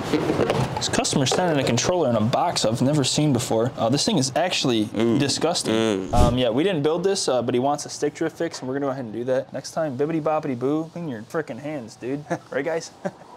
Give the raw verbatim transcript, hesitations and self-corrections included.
This customer's sending a controller in a box I've never seen before. Uh, this thing is actually Ooh. disgusting. Mm. Um, yeah, we didn't build this, uh, but he wants a stick drift fix, and we're gonna go ahead and do that. Next time, bibbity boppity boo, clean your frickin' hands, dude. Right, guys?